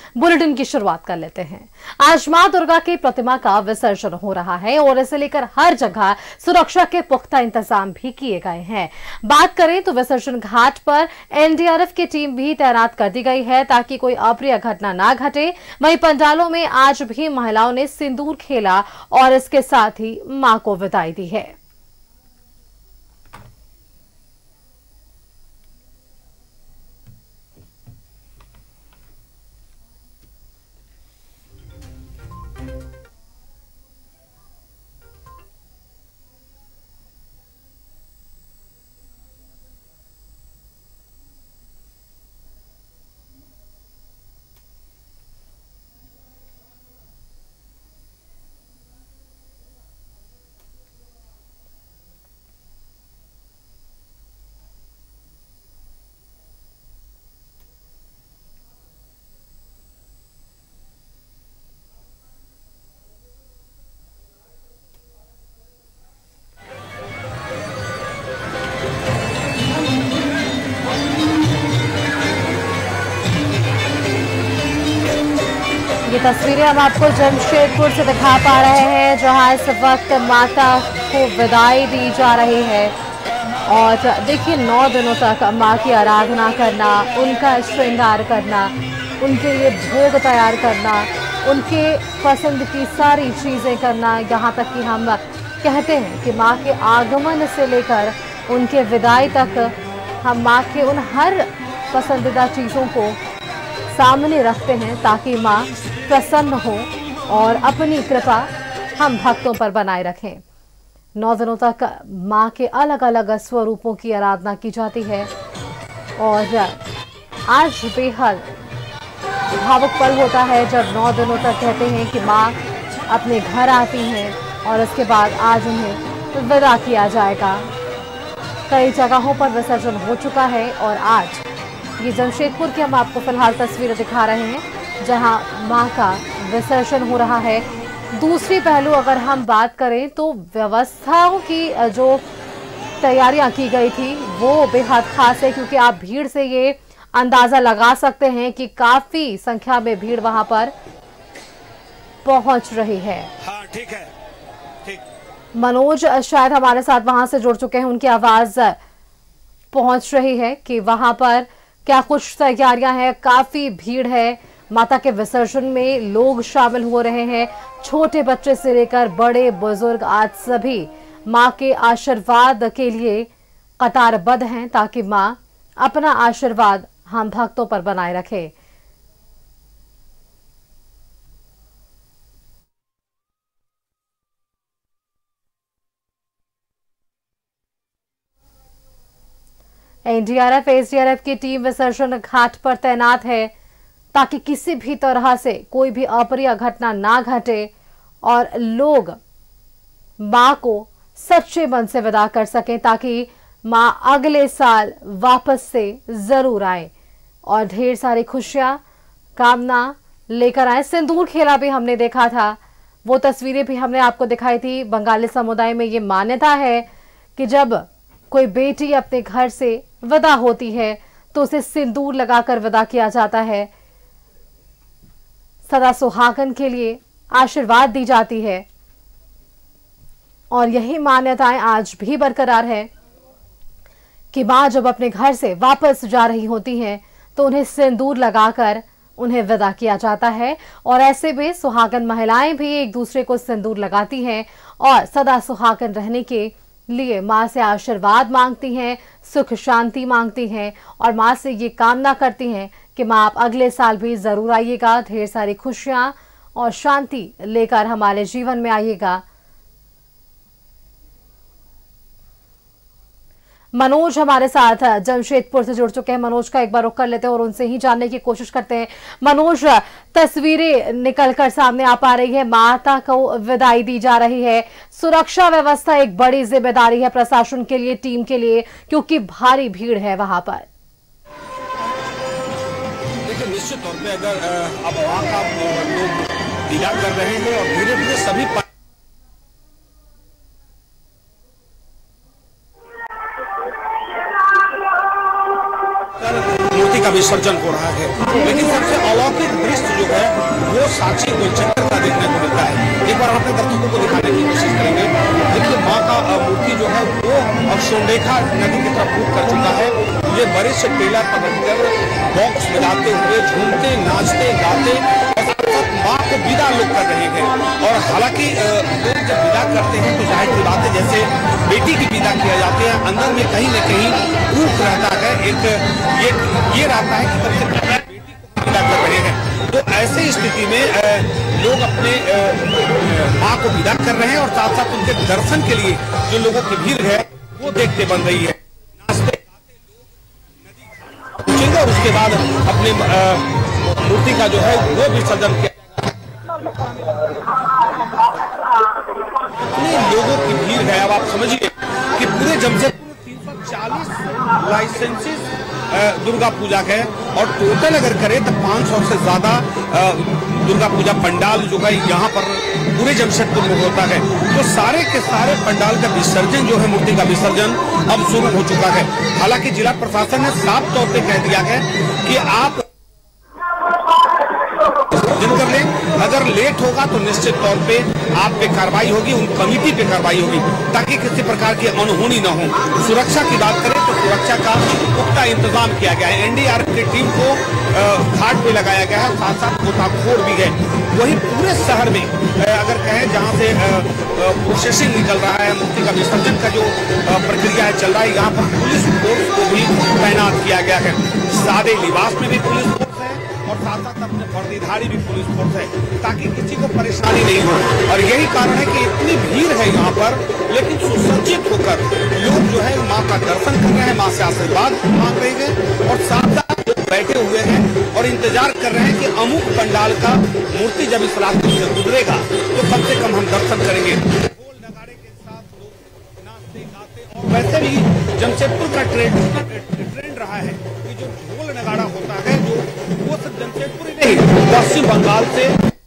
Bulletin की शुरुआत कर लेते हैं। आज मां दुर्गा की प्रतिमा का विसर्जन हो रहा है और इसे लेकर हर जगह सुरक्षा के पुख्ता इंतजाम भी किए गए हैं। बात करें तो विसर्जन घाट पर एनडीआरएफ की टीम भी तैनात कर दी गई है ताकि कोई अप्रिय घटना ना घटे। वहीं पंडालों में आज भी महिलाओं ने सिंदूर खेला और इसके साथ ही मां को विदाई दी है। ये तस्वीरें हम आपको जमशेदपुर से दिखा पा रहे हैं, जहां इस वक्त माता को विदाई दी जा रही है। और देखिए 9 दिनों तक मां की आराधना करना, उनका श्रृंगार करना, उनके लिए भोग तैयार करना, उनके पसंद की सारी चीज़ें करना, यहाँ तक कि हम कहते हैं कि मां के आगमन से लेकर उनके विदाई तक हम मां के उन हर पसंदीदा चीज़ों को सामने रखते हैं ताकि मां प्रसन्न हो और अपनी कृपा हम भक्तों पर बनाए रखें। 9 दिनों तक मां के अलग अलग स्वरूपों की आराधना की जाती है और आज बेहद भावुक पल होता है जब 9 दिनों तक कहते हैं कि मां अपने घर आती हैं और उसके बाद आज उन्हें विदा किया जाएगा। कई जगहों पर विसर्जन हो चुका है और आज ये जमशेदपुर की हम आपको फिलहाल तस्वीरें दिखा रहे हैं जहां मां का विसर्जन हो रहा है। दूसरी पहलू अगर हम बात करें तो व्यवस्थाओं की जो तैयारियां की गई थी वो बेहद खास है, क्योंकि आप भीड़ से ये अंदाजा लगा सकते हैं कि काफी संख्या में भीड़ वहां पर पहुंच रही है। हाँ, ठीक है, ठीक। मनोज शायद हमारे साथ वहां से जुड़ चुके हैं, उनकी आवाज पहुंच रही है कि वहां पर क्या कुछ तैयारियां हैं। काफी भीड़ है, माता के विसर्जन में लोग शामिल हो रहे हैं, छोटे बच्चे से लेकर बड़े बुजुर्ग आज सभी मां के आशीर्वाद के लिए कतारबद्ध हैं ताकि मां अपना आशीर्वाद हम भक्तों पर बनाए रखे। एनडीआरएफ एसडीआरएफ की टीम विसर्जन घाट पर तैनात है ताकि किसी भी तरह से कोई भी अप्रिय घटना ना घटे और लोग मां को सच्चे मन से विदा कर सकें ताकि मां अगले साल वापस से जरूर आए और ढेर सारी खुशियां कामना लेकर आए। सिंदूर खेला भी हमने देखा था, वो तस्वीरें भी हमने आपको दिखाई थी। बंगाली समुदाय में ये मान्यता है कि जब कोई बेटी अपने घर से विदा होती है तो उसे सिंदूर लगाकर विदा किया जाता है, सदा सुहागन के लिए आशीर्वाद दी जाती है और यही मान्यताएं आज भी बरकरार है कि मां जब अपने घर से वापस जा रही होती हैं तो उन्हें सिंदूर लगाकर उन्हें विदा किया जाता है। और ऐसे में सुहागन महिलाएं भी एक दूसरे को सिंदूर लगाती हैं और सदा सुहागन रहने के लिए मां से आशीर्वाद मांगती हैं, सुख शांति मांगती हैं और मां से ये कामना करती हैं कि मां आप अगले साल भी जरूर आइएगा, ढेर सारी खुशियां और शांति लेकर हमारे जीवन में आइएगा। मनोज हमारे साथ जमशेदपुर से जुड़ चुके हैं। मनोज का एक बार रुख कर लेते हैं और उनसे ही जानने की कोशिश करते हैं। मनोज, तस्वीरें निकलकर सामने आ पा रही है, माता को विदाई दी जा रही है। सुरक्षा व्यवस्था एक बड़ी जिम्मेदारी है प्रशासन के लिए, टीम के लिए, क्योंकि भारी भीड़ है वहां पर। देखिए, निश्चित तौर पे अगर अब वहां का लोग विदा कर रहे हैं और धीरे धीरे सभी मूर्ति का विसर्जन हो रहा है, लेकिन सबसे अलौकिक दृश्य जो साक्षी गोलचक्कर का देखने को मिलता है। एक बार अपने दर्शकों को दिखाने की कोशिश करेंगे। देखिए माँ का मूर्ति जो है वो अब सोंडेखा नदी की तरफ रुख कर चुका है। ये बड़े से टेलर पकड़कर बॉक्स बजाते हुए झूमते नाचते गाते माँ को विदा लोग कर रहे हैं। और हालांकि लोग जब विदा करते हैं तो जाहिर सी बात है जैसे बेटी की विदा किया जाते हैं, अंदर में कहीं न कहीं ऊख रहता है, एक ये रहता है कि सबसे पहले बेटी को विदा कर रहे हैं। तो ऐसी स्थिति में लोग अपने माँ को विदा कर रहे हैं और साथ साथ उनके दर्शन के लिए जो लोगों की भीड़ है वो देखते बन रही है। नाचते गाते लोग नदी घाट और उसके बाद अपने मूर्ति का जो है वो विसर्जन किया। इतने लोगों की भीड़ है, अब आप समझिए कि पूरे जमशेदपुर 340 लाइसेंसेस दुर्गा पूजा के और टोटल अगर करें तो 500 से ज्यादा दुर्गा पूजा पंडाल जो है यहाँ पर पूरे जमशेदपुर में होता है। तो सारे के सारे पंडाल का विसर्जन जो है, मूर्ति का विसर्जन अब शुरू हो चुका है। हालांकि जिला प्रशासन ने साफ तौर पे कह दिया है कि आप कर लें, अगर लेट होगा तो निश्चित तौर पे आप पे कार्रवाई होगी, उन कमेटी पे कार्रवाई होगी, ताकि किसी प्रकार की अनहोनी न हो। सुरक्षा की बात करें तो सुरक्षा का पुख्ता इंतजाम किया गया है। एनडीआरएफ की टीम को घाट पे लगाया गया है, साथ साथ गोताखोर भी है। वही पूरे शहर में अगर कहें जहां से प्रोसेसिंग निकल रहा है, मूर्ति का विसर्जन का जो प्रक्रिया है चल रहा है, यहाँ पर पुलिस फोर्स को भी तैनात किया गया है। सादे लिबास में भी पुलिस फोर्स है और साथ साथ अपने वर्दीधारी भी पुलिस फोर्स है, ताकि किसी को परेशानी नहीं हो। और यही कारण है कि इतनी भीड़ है यहाँ पर, लेकिन सुसज्जित होकर लोग जो है माँ का दर्शन कर रहे हैं, माँ से आशीर्वाद मांग रहे हैं और साथ साथ लोग बैठे हुए हैं और इंतजार कर रहे हैं कि अमुक पंडाल का मूर्ति जब इस रास्ते से गुजरेगा तो कम से कम हम दर्शन करेंगे। ढोल नगाड़े के साथ लोग नाचते गाते, और वैसे भी जमशेदपुर का ट्रेंड रहा है कि जो ढोल नगाड़ा होता है जो वो सब जमशेदपुर ही नहीं पश्चिम बंगाल से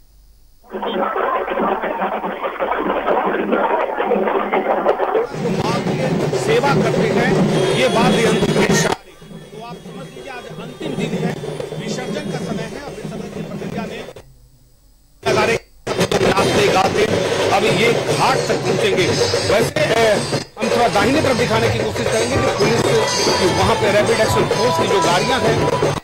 मां की सेवा करते हैं। ये बात यंत्र में शादी, तो आप समझ लीजिए आज अंतिम दिन है, विसर्जन का समय है। और विसर्जन की प्रक्रिया में नगाड़े नाचते गाते अब ये घाट तक पहुंचेंगे। वैसे हम थोड़ा दाहिने तरफ दिखाने की कोशिश करेंगे कि पुलिस वहां पे रैपिड एक्शन फोर्स की जो गाड़ियां हैं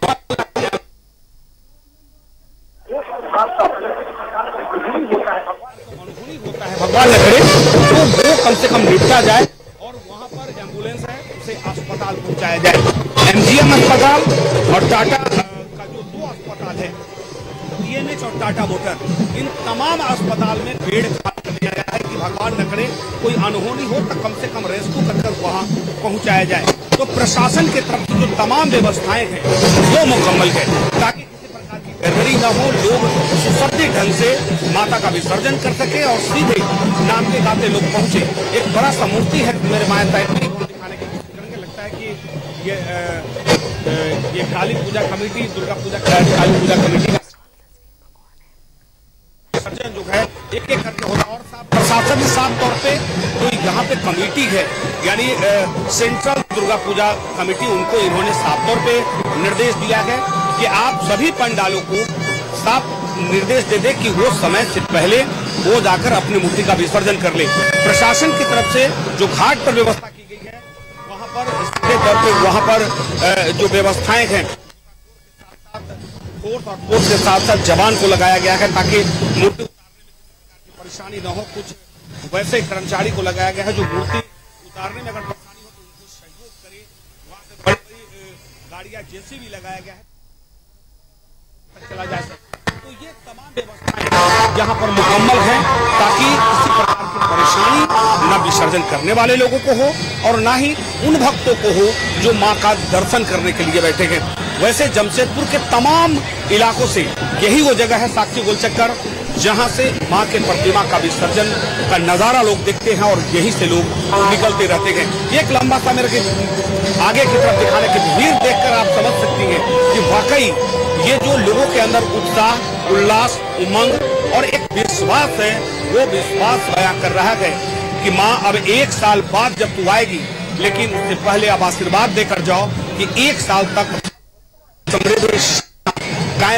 भगवान न करे तो वो कम से कम निपटा जाए और वहां पर एम्बुलेंस है उसे अस्पताल पहुंचाया जाए। एमजीएम अस्पताल और टाटा का जो 2 अस्पताल है, डीएनएच और टाटा मोटर, इन तमाम अस्पताल में बेड खाली कर दिया गया है कि भगवान न करे कोई अनहोनी हो तो कम से कम रेस्क्यू कर वहां पहुंचाया जाए। तो प्रशासन की तरफ से जो तमाम व्यवस्थाएं हैं वो मुकम्मल है, ताकि गड़बड़ी न हो, लोग सुसज्जित ढंग से माता का विसर्जन कर सके और सीधे नाचते गाते लोग पहुंचे। एक बड़ा सा मूर्ति है मेरे माता को दिखाने की कोशिश करेंगे। लगता है कि ये काली पूजा कमेटी, दुर्गा पूजा काली पूजा कमेटी का विसर्जन जो है एक एक करके होगा। और प्रशासन साफ तौर पे जो यहाँ पे कमेटी है, यानी सेंट्रल दुर्गा पूजा कमेटी, उनको इन्होंने साफ तौर पे निर्देश दिया है कि आप सभी पंडालों को साफ निर्देश दे दे कि वो समय से पहले वो जाकर अपनी मूर्ति का विसर्जन कर ले। प्रशासन की तरफ से जो घाट पर व्यवस्था की गई है वहां पर सीधे तौर पे वहां पर जो व्यवस्थाएं हैं फोर्स और फोर्स के साथ साथ जवान को लगाया गया है, ताकि मूर्ति उतारने में परेशानी न हो। कुछ वैसे कर्मचारी को लगाया गया है जो मूर्ति उतारने में अगर परेशानी हो तो उनको सहयोग करे। वहां से बड़ी बड़ी गाड़ियां जेसीबी लगाया गया है चला जा सके। तो ये तमाम व्यवस्थाएं यहाँ पर मुकम्मल हैं, ताकि किसी प्रकार की परेशानी न विसर्जन करने वाले लोगों को हो और न ही उन भक्तों को हो जो माँ का दर्शन करने के लिए बैठे हैं। वैसे जमशेदपुर के तमाम इलाकों से यही वो जगह है साक्षी गोलचक्कर, जहां से मां के प्रतिमा का विसर्जन का नजारा लोग देखते हैं और यहीं से लोग निकलते रहते हैं। एक लंबा सा मेरे आगे की तरफ दिखाने की भीड़ देखकर आप समझ सकती हैं कि वाकई ये जो लोगों के अंदर उत्साह, उल्लास, उमंग और एक विश्वास है, वो विश्वास बयां कर रहा है कि माँ अब 1 साल बाद जब तू आएगी, लेकिन उससे पहले अब आशीर्वाद देकर जाओ कि 1 साल तक समृद्धि कायम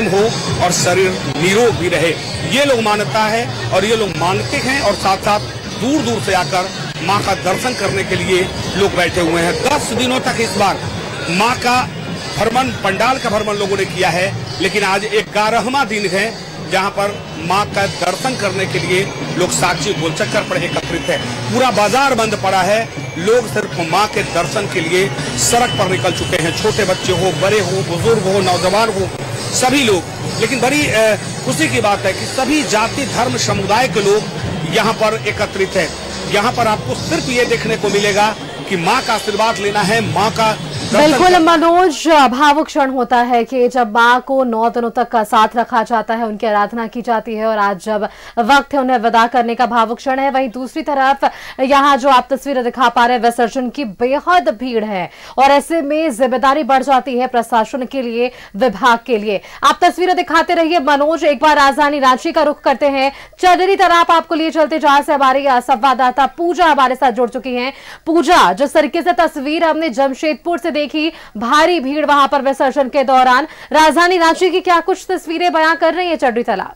कायम हो और शरीर निरोग भी रहे। ये लोग मान्यता है और ये लोग मानते हैं और साथ साथ दूर दूर से आकर माँ का दर्शन करने के लिए लोग बैठे हुए हैं। 10 दिनों तक इस बार माँ का भ्रमण, पंडाल का भ्रमण लोगों ने किया है, लेकिन आज 11वां दिन है जहां पर मां का दर्शन करने के लिए लोग साक्षी गोलचक्कर पर एकत्रित है। पूरा बाजार बंद पड़ा है, लोग सिर्फ मां के दर्शन के लिए सड़क पर निकल चुके हैं। छोटे बच्चे हो, बड़े हो, बुजुर्ग हो, नौजवान हो, सभी लोग। लेकिन बड़ी खुशी की बात है कि सभी जाति धर्म समुदाय के लोग यहाँ पर एकत्रित है। यहाँ पर आपको सिर्फ ये देखने को मिलेगा कि माँ का आशीर्वाद लेना है, माँ का बिल्कुल मनोज, भावुक क्षण होता है कि जब माँ को 9 दिनों तक का साथ रखा जाता है, उनकी आराधना की जाती है और आज जब वक्त है उन्हें विदा करने का भावुक क्षण है। वहीं दूसरी तरफ यहाँ जो आप तस्वीरें दिखा पा रहे हैं, विसर्जन की बेहद भीड़ है और ऐसे में जिम्मेदारी बढ़ जाती है प्रशासन के लिए, विभाग के लिए। आप तस्वीरें दिखाते रहिए मनोज। एक बार राजधानी रांची का रुख करते हैं, चढ़री तालाब आपको लिए चलते, जहां से हमारी संवाददाता पूजा हमारे साथ जुड़ चुकी है। पूजा, जिस तरीके से तस्वीर हमने जमशेदपुर से देखी, भारी भीड़ वहां पर विसर्जन के दौरान, राजधानी रांची की क्या कुछ तस्वीरें बयां कर रही है चढ़री तालाब?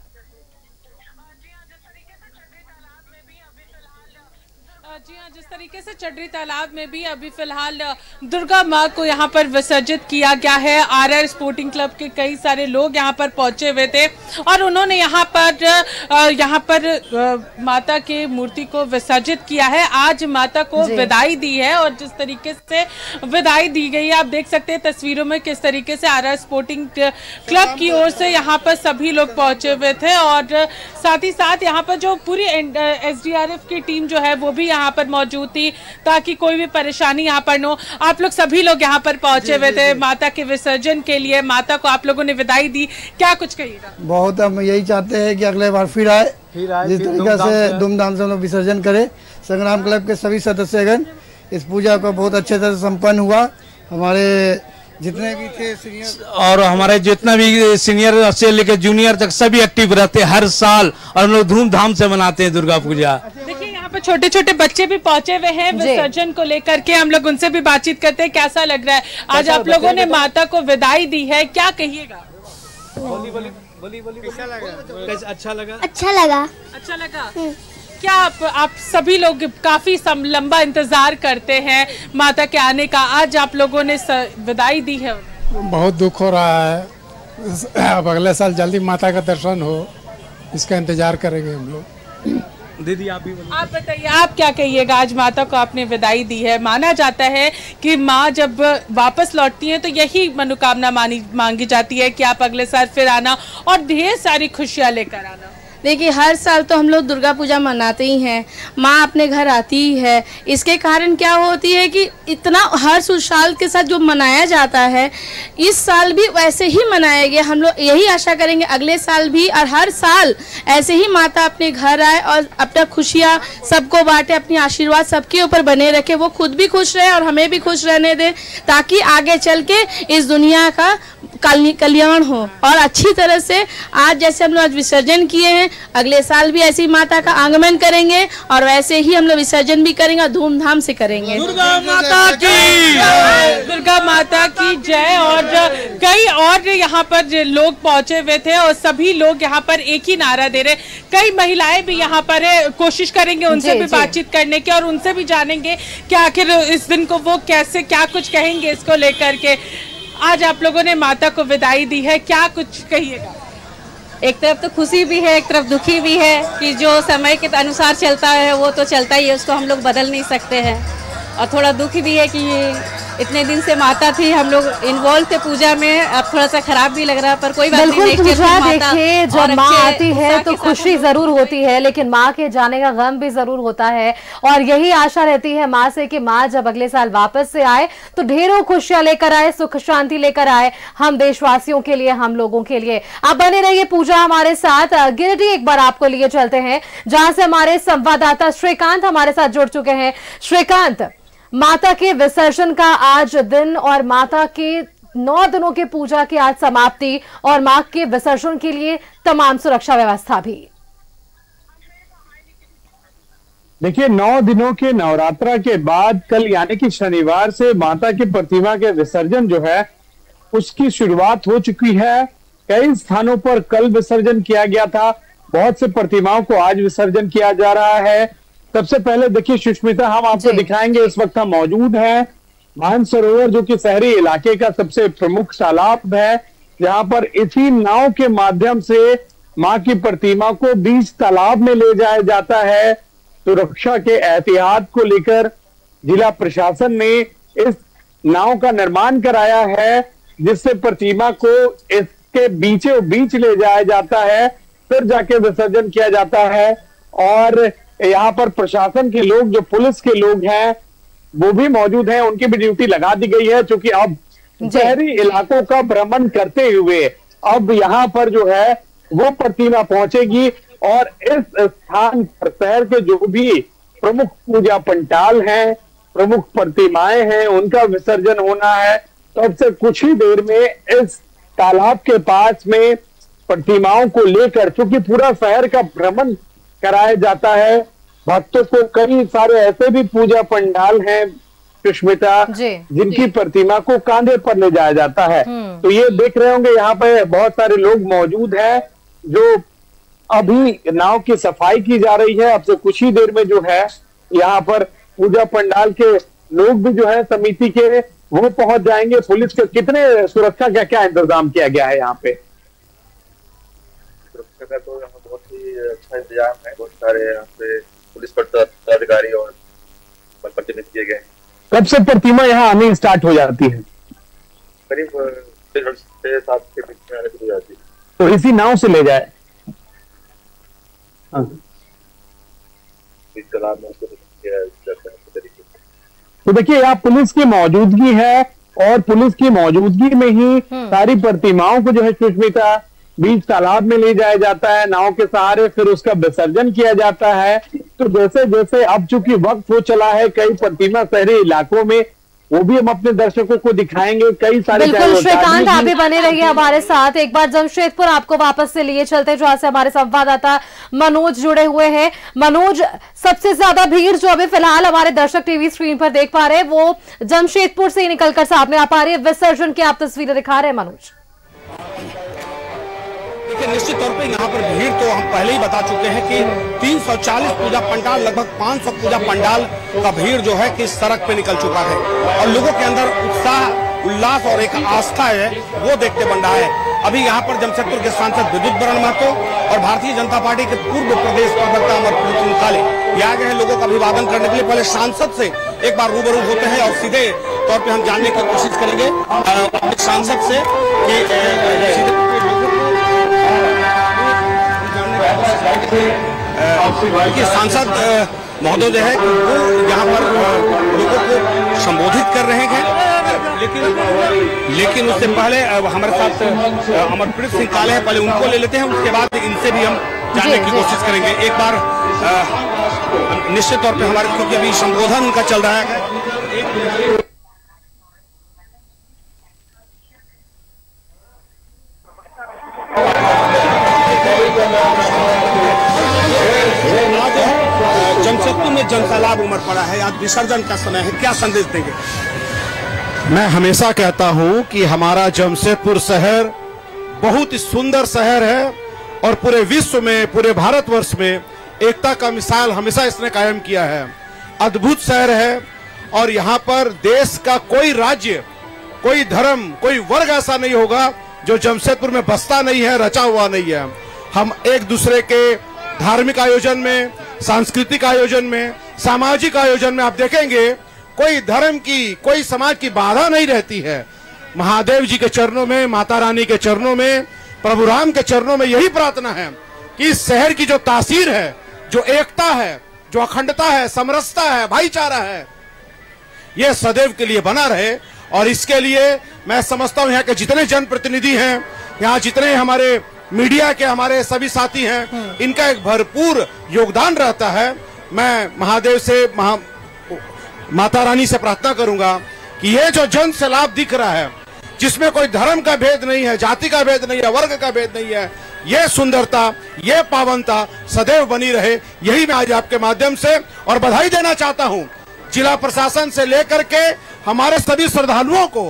जी हाँ, जिस तरीके से चढ़री तालाब में भी अभी फिलहाल दुर्गा माँ को यहाँ पर विसर्जित किया गया है। आरआर स्पोर्टिंग क्लब के कई सारे लोग यहाँ पर पहुंचे हुए थे और उन्होंने यहाँ पर माता की मूर्ति को विसर्जित किया है। आज माता को विदाई दी है और जिस तरीके से विदाई दी गई है, आप देख सकते हैं तस्वीरों में किस तरीके से आरआर स्पोर्टिंग क्लब की ओर से यहाँ पर सभी लोग पहुंचे हुए थे और साथ ही साथ यहाँ पर जो पूरी SDRF की टीम जो है वो भी यहाँ पर मौजूद थी ताकि कोई भी परेशानी यहाँ पर न हो। आप लोग सभी लोग यहाँ पर पहुंचे हुए थे माता के विसर्जन के लिए। माता को आप लोगों ने विदाई दी, क्या कुछ कहिएगा? बहुत, हम यही चाहते हैं कि अगले बार फिर आए, जिस तरीके से धूमधाम से हम लोग विसर्जन करें। संग्राम क्लब के सभी सदस्यगण, इस पूजा को बहुत अच्छे से संपन्न हुआ। हमारे जितने भी थे सीनियर और हमारे जितना भी सीनियर से लेकर जूनियर तक सभी एक्टिव रहते हैं हर साल और हम लोग धूमधाम से मनाते हैं दुर्गा पूजा। देखिए यहाँ पर छोटे छोटे बच्चे भी पहुंचे हुए हैं विसर्जन को लेकर के, हम लोग उनसे भी बातचीत करते हैं। कैसा लग रहा है आज आप लोगों ने माता को विदाई दी है, क्या कहिएगा? अच्छा लगा। अच्छा लगा। क्या आप सभी लोग काफी लंबा इंतजार करते हैं माता के आने का, आज आप लोगों ने विदाई दी है? बहुत दुख हो रहा है। अब अगले साल जल्दी माता का दर्शन हो, इसका इंतजार करेंगे हम लोग। दीदी आप बताइए, आप क्या कहिएगा? आज माता को आपने विदाई दी है। माना जाता है कि माँ जब वापस लौटती है तो यही मनोकामना मांगी जाती है कि आप अगले साल फिर आना और ढेर सारी खुशियाँ लेकर आना। देखिए, हर साल तो हम लोग दुर्गा पूजा मनाते ही हैं, माँ अपने घर आती ही है। इसके कारण क्या होती है कि इतना हर्ष उल्लास के साथ जो मनाया जाता है, इस साल भी वैसे ही मनाया गया। हम लोग यही आशा करेंगे अगले साल भी और हर साल ऐसे ही माता अपने घर आए और अपना खुशियाँ सबको बांटे, अपनी आशीर्वाद सबके ऊपर बने रखे, वो खुद भी खुश रहे और हमें भी खुश रहने दे, ताकि आगे चल के इस दुनिया का कल्याण हो। और अच्छी तरह से आज जैसे हम लोग आज विसर्जन किए हैं, अगले साल भी ऐसी माता का आगमन करेंगे और वैसे ही हम लोग विसर्जन भी करेंगे और धूमधाम से करेंगे। दुर्गा माता की जय। और कई और यहाँ पर लोग पहुंचे हुए थे और सभी लोग यहाँ पर एक ही नारा दे रहे। कई महिलाएं भी यहाँ पर है, कोशिश करेंगे उनसे भी बातचीत करने की और उनसे भी जानेंगे कि आखिर इस दिन को वो कैसे क्या कुछ कहेंगे इसको लेकर के। आज आप लोगों ने माता को विदाई दी है, क्या कुछ कहिएगा? एक तरफ तो खुशी भी है, एक तरफ दुखी भी है कि जो समय के अनुसार चलता है वो तो चलता ही है, उसको हम लोग बदल नहीं सकते हैं। और थोड़ा दुख भी है कि इतने दिन से माता थी, हम लोग इन्वॉल्व थे पूजा में, अब थोड़ा सा खराब भी लग रहा है, पर कोई बात नहीं। बिल्कुल पूजा, देखिए जब माँ आती है तो खुशी जरूर होती है, लेकिन माँ के जाने का गम भी जरूर होता है। और यही आशा रहती है माँ से कि माँ जब अगले साल वापस से आए तो ढेरों खुशियां लेकर आए, सुख शांति लेकर आए, हम देशवासियों के लिए, हम लोगों के लिए। आप बने रहिए पूजा हमारे साथ। गिरिडीह एक बार आपको लिए चलते हैं, जहां से हमारे संवाददाता श्रीकांत हमारे साथ जुड़ चुके हैं। श्रीकांत, माता के विसर्जन का आज दिन और माता के 9 दिनों के पूजा की आज समाप्ति और मां के विसर्जन के लिए तमाम सुरक्षा व्यवस्था भी। देखिए, 9 दिनों के नवरात्रा के बाद कल यानी कि शनिवार से माता की प्रतिमा के विसर्जन जो है उसकी शुरुआत हो चुकी है कई स्थानों पर कल विसर्जन किया गया था, बहुत से प्रतिमाओं को आज विसर्जन किया जा रहा है। सबसे पहले देखिए सुष्मिता, हम आपको दिखाएंगे, इस वक्त हम मौजूद हैं मानसरोवर, जो कि शहरी इलाके का सबसे प्रमुख तालाब है, जहां पर इसी नाव के माध्यम से मां की प्रतिमा को बीच तालाब में ले जाया जाता है। सुरक्षा के एहतियात को लेकर जिला प्रशासन ने इस नाव का निर्माण कराया है, जिससे प्रतिमा को इसके बीचों बीच ले जाया जाता है, फिर जाके विसर्जन किया जाता है। और यहाँ पर प्रशासन के लोग, जो पुलिस के लोग हैं, वो भी मौजूद हैं, उनकी भी ड्यूटी लगा दी गई है, क्योंकि अब शहरी इलाकों का भ्रमण करते हुए अब यहाँ पर जो है वो प्रतिमा पहुंचेगी और इस स्थान पर शहर के जो भी प्रमुख पूजा पंडाल हैं, प्रमुख प्रतिमाएं हैं, उनका विसर्जन होना है। तो अब से कुछ ही देर में इस तालाब के पास में प्रतिमाओं को लेकर, क्योंकि पूरा शहर का भ्रमण कराया जाता है भक्तों को, कई सारे ऐसे भी पूजा पंडाल हैं सुष्मिता, जिनकी प्रतिमा को कांधे पर ले जाया जाता है। तो ये देख रहे होंगे यहाँ पे बहुत सारे लोग मौजूद हैं, जो अभी नाव की सफाई की जा रही है। अब से कुछ ही देर में जो है यहाँ पर पूजा पंडाल के लोग भी जो है समिति के, वो पहुंच जाएंगे। पुलिस के कितने सुरक्षा का क्या इंतजाम किया गया है यहाँ पे? सुरक्षा का तो यहाँ बहुत ही अच्छा इंतजाम है, बहुत सारे यहाँ पे पुलिस पदाधिकारी और प्रतिनिधि किए गए। कब से प्रतिमा यहाँ आने स्टार्ट हो जाती है? करीब 6-7 के बीच में आने शुरू हो जाती है। तो इसी नाव से ले जाए? इस तालाब में उसको किया जाता है तरीके से। तो देखिए यहाँ पुलिस की मौजूदगी है, और पुलिस की मौजूदगी में ही सारी प्रतिमाओं को जो है सुष्मिता बीच तालाब में ले जाया जाता है नाव के सहारे, फिर उसका विसर्जन किया जाता है। तो जैसे जैसे अब चूंकि वक्त हो चला है, कई प्रतिमा शहरी इलाकों में, वो भी हम अपने दर्शकों को दिखाएंगे। कई सारे, बिल्कुल श्रीकांत, आप भी बने रहिए हमारे साथ। एक बार जमशेदपुर आपको वापस से लिए चलते, जहां से हमारे संवाददाता मनोज जुड़े हुए हैं। मनोज, सबसे ज्यादा भीड़ जो अभी फिलहाल हमारे दर्शक टीवी स्क्रीन पर देख पा रहे हैं, वो जमशेदपुर से ही निकलकर सामने आ पा रही है। विसर्जन की आप तस्वीरें दिखा रहे हैं मनोज। देखिए, निश्चित तौर पे यहाँ पर भीड़ तो हम पहले ही बता चुके हैं कि 340 पूजा पंडाल, लगभग 500 पूजा पंडाल का भीड़ जो है कि सड़क पे निकल चुका है, और लोगों के अंदर उत्साह, उल्लास और एक आस्था है, वो देखते बन रहा है। अभी यहाँ पर जमशेदपुर के सांसद विद्युत बरण महतो और भारतीय जनता पार्टी के पूर्व प्रदेश प्रवक्ता अमरप्रीत सिंह काले ये आ गए हैं लोगों का अभिवादन करने के लिए। पहले सांसद से एक बार रूबरू होते हैं और सीधे तौर पर हम जानने की कोशिश करेंगे सांसद से कि सांसद महोदय जो है वो यहाँ पर लोगों को संबोधित कर रहे हैं, लेकिन उससे पहले हमारे साथ अमरप्रीत सिंह काले हैं, पहले उनको ले लेते हैं, उसके बाद इनसे भी हम जानने की कोशिश करेंगे। एक बार निश्चित तौर पे हमारे, क्योंकि अभी संबोधन का चल रहा है। जमशेदपुर में जनसैलाब उमड़ पड़ा है, आज विसर्जन का समय है, क्या संदेश देंगे? मैं हमेशा कहता हूं कि हमारा जमशेदपुर शहर बहुत ही सुंदर शहर है, और पूरे विश्व में, पूरे भारतवर्ष में एकता का मिसाल हमेशा इसने कायम किया है। अद्भुत शहर है, और यहाँ पर देश का कोई राज्य, कोई धर्म, कोई वर्ग ऐसा नहीं होगा जो जमशेदपुर में बसता नहीं है, रचा हुआ नहीं है। हम एक दूसरे के धार्मिक आयोजन में, सांस्कृतिक आयोजन में, सामाजिक आयोजन में आप देखेंगे कोई धर्म की, कोई समाज की बाधा नहीं रहती है। महादेव जी के चरणों में, माता रानी के चरणों में, प्रभु राम के चरणों में यही प्रार्थना है कि इस शहर की जो तासीर है, जो एकता है, जो अखंडता है, समरसता है, भाईचारा है, यह सदैव के लिए बना रहे। और इसके लिए मैं समझता हूं यहाँ के जितने जनप्रतिनिधि हैं, यहाँ जितने हमारे मीडिया के हमारे सभी साथी हैं, इनका एक भरपूर योगदान रहता है। मैं महादेव से, माता रानी से प्रार्थना करूंगा कि ये जो जन सैलाब दिख रहा है, जिसमें कोई धर्म का भेद नहीं है, जाति का भेद नहीं है, वर्ग का भेद नहीं है, ये सुंदरता, ये पावनता सदैव बनी रहे, यही मैं आज आपके माध्यम से और बधाई देना चाहता हूं जिला प्रशासन से लेकर के हमारे सभी श्रद्धालुओं को,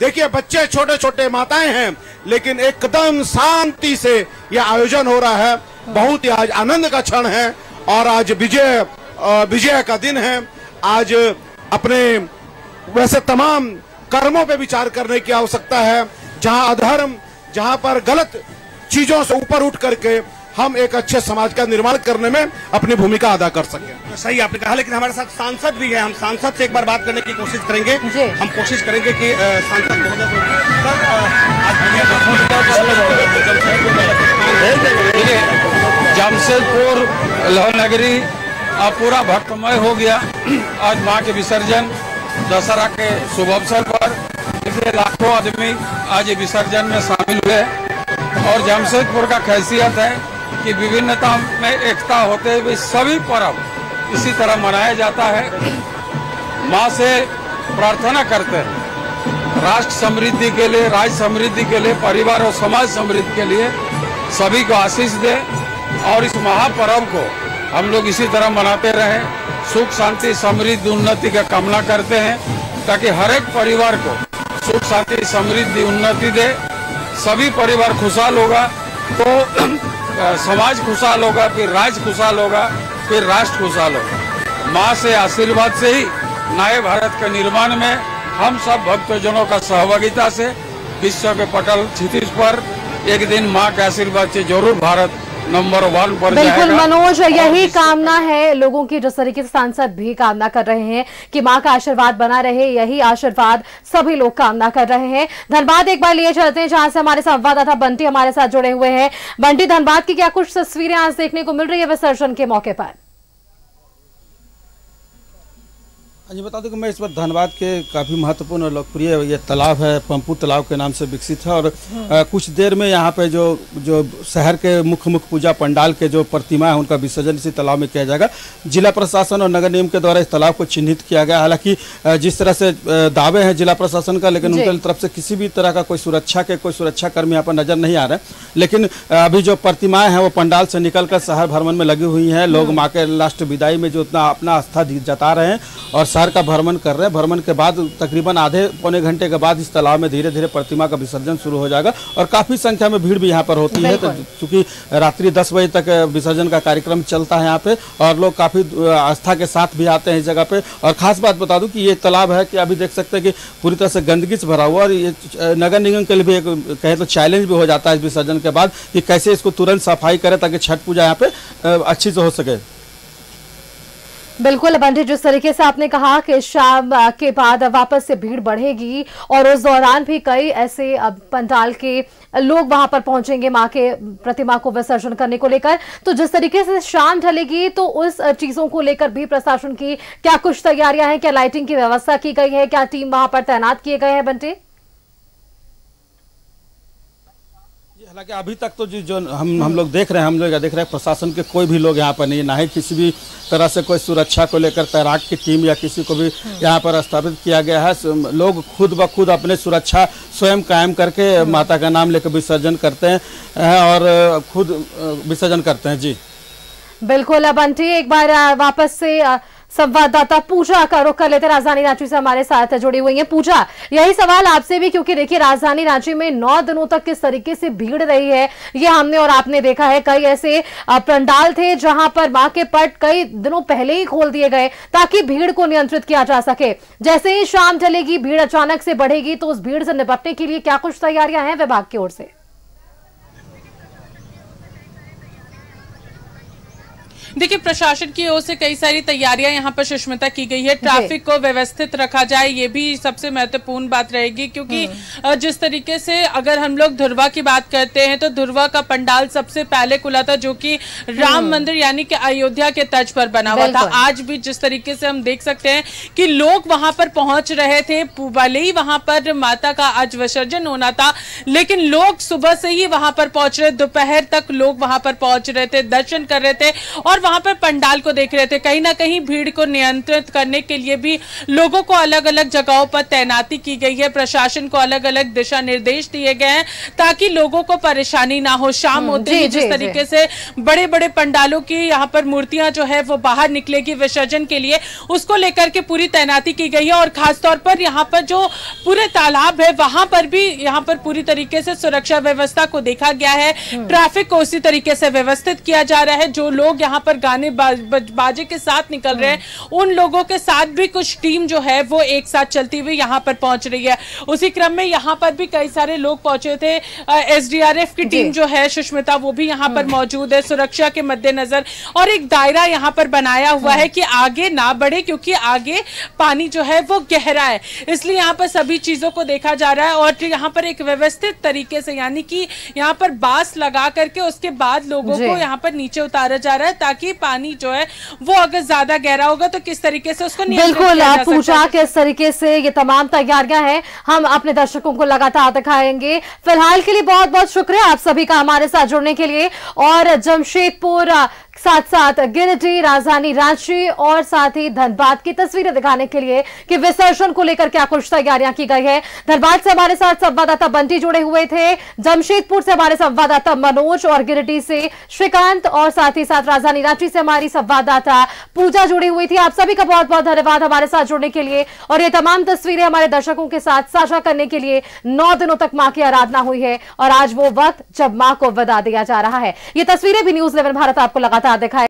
देखिए बच्चे छोटे छोटे माताएं हैं, लेकिन एकदम शांति से यह आयोजन हो रहा है। बहुत ही आज आनंद का क्षण है और आज विजय का दिन है। आज अपने वैसे तमाम कर्मों पे विचार करने की आवश्यकता है, जहां अधर्म, जहां पर गलत चीजों से ऊपर उठ करके हम एक अच्छे समाज का निर्माण करने में अपनी भूमिका अदा कर सकें। तो सही आपने कहा, लेकिन हमारे साथ सांसद भी है, हम सांसद से एक बार बात करने की कोशिश करेंगे। हम कोशिश करेंगे कि सांसद जमशेदपुर लोहनगरी अब पूरा भक्तमय हो गया। आज मां के विसर्जन दशहरा के शुभ अवसर पर इसलिए लाखों आदमी आज विसर्जन में शामिल हुए और जमशेदपुर का खासियत है कि विभिन्नता में एकता होते हुए सभी पर्व इसी तरह मनाया जाता है। मां से प्रार्थना करते हैं राष्ट्र समृद्धि के लिए, राज्य समृद्धि के लिए, परिवार और समाज समृद्धि के लिए सभी को आशीष दे और इस महापर्व को हम लोग इसी तरह मनाते रहें। सुख शांति समृद्धि उन्नति का कामना करते हैं ताकि हर एक परिवार को सुख शांति समृद्धि उन्नति दे। सभी परिवार खुशहाल होगा तो समाज खुशहाल होगा, फिर राज्य खुशहाल होगा, फिर राष्ट्र खुशहाल होगा। माँ से आशीर्वाद से ही नए भारत के निर्माण में हम सब भक्तजनों का सहभागिता से विश्व के पटल क्षितिज पर एक दिन माँ के आशीर्वाद से जरूर भारत नंबर 1 पर बिल्कुल मनोज, यही कामना है लोगों की, जिस तरीके से सांसद भी कामना कर रहे हैं कि मां का आशीर्वाद बना रहे, यही आशीर्वाद सभी लोग कामना कर रहे हैं। धनबाद एक बार लिए चलते हैं जहां से हमारे संवाददाता बंटी हमारे साथ जुड़े हुए हैं। बंटी, धनबाद की क्या कुछ तस्वीरें आज देखने को मिल रही है विसर्जन के मौके पर? जी बता दूं कि मैं इस वक्त धनबाद के काफ़ी महत्वपूर्ण और लोकप्रिय ये तालाब है, पंपू तालाब के नाम से विकसित है और कुछ देर में यहाँ पे जो शहर के मुख्य पूजा पंडाल के जो प्रतिमा है उनका विसर्जन इसी तालाब में किया जाएगा। जिला प्रशासन और नगर निगम के द्वारा इस तालाब को चिन्हित किया गया। हालांकि जिस तरह से दावे हैं जिला प्रशासन का, लेकिन उनकी तरफ से किसी भी तरह का कोई सुरक्षाकर्मी यहाँ पर नजर नहीं आ रहे। लेकिन अभी जो प्रतिमाएं हैं वो पंडाल से निकल कर शहर भ्रमण में लगी हुई हैं। लोग माँ के लास्ट विदाई में जो अपना आस्था जता रहे हैं और शहर का भ्रमण कर रहे हैं। भ्रमण के बाद तकरीबन आधे पौने घंटे के बाद इस तालाब में धीरे धीरे प्रतिमा का विसर्जन शुरू हो जाएगा और काफी संख्या में भीड़ भी यहाँ पर होती है। तो चूंकि रात्रि 10 बजे तक विसर्जन का कार्यक्रम चलता है यहाँ पे और लोग काफी आस्था के साथ भी आते हैं इस जगह पे। और खास बात बता दूं कि ये तालाब है कि अभी देख सकते हैं कि पूरी तरह से गंदगी से भरा हुआ और ये नगर निगम के लिए भी एक कहे तो चैलेंज भी हो जाता है इस विसर्जन के बाद कि कैसे इसको तुरंत सफाई करे ताकि छठ पूजा यहाँ पे अच्छी से हो सके। बिल्कुल बंटी, जिस तरीके से आपने कहा कि शाम के बाद वापस से भीड़ बढ़ेगी और उस दौरान भी कई ऐसे पंडाल के लोग वहां पर पहुंचेंगे मां के प्रतिमा को विसर्जन करने को लेकर, तो जिस तरीके से शाम ढलेगी तो उस चीजों को लेकर भी प्रशासन की क्या कुछ तैयारियां हैं? क्या लाइटिंग की व्यवस्था की गई है? क्या टीम वहां पर तैनात किए गए हैं बंटी? हालांकि अभी तक तो जो हम लोग देख रहे हैं प्रशासन के कोई भी लोग यहाँ पर नहीं, ना ही किसी भी तरह से कोई सुरक्षा को लेकर तैराक की टीम या किसी को भी यहाँ पर स्थापित किया गया है। लोग खुद ब खुद अपने सुरक्षा स्वयं कायम करके माता का नाम लेकर विसर्जन करते हैं और खुद विसर्जन करते हैं। जी बिल्कुल बंटी, एक बार वापस से संवाददाता पूजा का रुख कर लेते, राजधानी रांची से हमारे साथ जुड़ी हुई है। पूजा, यही सवाल आपसे भी, क्योंकि देखिए राजधानी रांची में 9 दिनों तक किस तरीके से भीड़ रही है ये हमने और आपने देखा है। कई ऐसे पंडाल थे जहां पर मां के पट कई दिनों पहले ही खोल दिए गए ताकि भीड़ को नियंत्रित किया जा सके। जैसे ही शाम ढलेगी भीड़ अचानक से बढ़ेगी, तो उस भीड़ से निपटने के लिए क्या कुछ तैयारियां हैं विभाग की ओर से? देखिए प्रशासन की ओर से कई सारी तैयारियां यहाँ पर सुष्मिता की गई है। ट्रैफिक को व्यवस्थित रखा जाए, ये भी सबसे महत्वपूर्ण बात रहेगी, क्योंकि जिस तरीके से अगर हम लोग धुरवा की बात करते हैं तो धुरवा का पंडाल सबसे पहले खुला था, जो कि राम मंदिर यानी कि अयोध्या के तर्ज पर बना हुआ था। आज भी जिस तरीके से हम देख सकते हैं कि लोग वहां पर पहुंच रहे थे, भले ही वहां पर माता का आज विसर्जन होना था, लेकिन लोग सुबह से ही वहां पर पहुंच रहे, दोपहर तक लोग वहां पर पहुंच रहे थे, दर्शन कर रहे थे और वहां पर पंडाल को देख रहे थे। कहीं ना कहीं भीड़ को नियंत्रित करने के लिए भी लोगों को अलग अलग जगहों पर तैनाती की गई है, प्रशासन को अलग अलग दिशा निर्देश दिए गए हैं ताकि लोगों को परेशानी ना हो। शाम होते ही जिस तरीके से बड़े बड़े पंडालों की यहाँ पर मूर्तियां जो है वो बाहर निकलेगी विसर्जन के लिए, उसको लेकर के पूरी तैनाती की गई है। और खासतौर पर यहाँ पर जो पूरे तालाब है वहां पर भी यहाँ पर पूरी तरीके से सुरक्षा व्यवस्था को देखा गया है। ट्रैफिक को उसी तरीके से व्यवस्थित किया जा रहा है। जो लोग यहाँ पर गाने बाजे के साथ निकल रहे हैं, उन लोगों के साथ भी कुछ टीम जो है वो एक साथ चलती हुई यहाँ पर पहुंच रही है। उसी क्रम में यहाँ पर भी कई सारे लोग पहुंचे थे। एसडीआरएफ की टीम जो है सुष्मिता, वो भी यहाँ पर मौजूद है सुरक्षा के मद्देनजर। और एक दायरा यहाँ पर बनाया हुआ है कि आगे ना बढ़े, क्योंकि आगे पानी जो है वो गहरा है, इसलिए यहाँ पर सभी चीजों को देखा जा रहा है। और यहाँ पर एक व्यवस्थित तरीके से, यानी कि यहाँ पर बांस लगा करके उसके बाद लोगों को यहाँ पर नीचे उतारा जा रहा है, ताकि पानी जो है वो अगर ज्यादा गहरा होगा तो किस तरीके से उसको बिल्कुल पूछा किस तरीके से ये तमाम तैयारियां हैं, हम अपने दर्शकों को लगातार दिखाएंगे। फिलहाल के लिए बहुत बहुत शुक्रिया आप सभी का हमारे साथ जुड़ने के लिए। और जमशेदपुर साथ साथ गिरिडीह, राजधानी रांची और साथ ही धनबाद की तस्वीरें दिखाने के लिए कि विसर्जन को लेकर क्या कुछ तैयारियां की गई है। धनबाद से हमारे साथ संवाददाता बंटी जुड़े हुए थे, जमशेदपुर से हमारे संवाददाता मनोज और गिरिडीह से श्रीकांत और साथ ही साथ राजधानी रांची से हमारी संवाददाता पूजा जुड़ी हुई थी। आप सभी का बहुत बहुत धन्यवाद हमारे साथ जुड़ने के लिए और ये तमाम तस्वीरें हमारे दर्शकों के साथ साझा करने के लिए। 9 दिनों तक मां की आराधना हुई है और आज वो वक्त जब मां को विदा दिया जा रहा है। ये तस्वीरें भी न्यूज़ 11 भारत आपको लगातार दिखाए।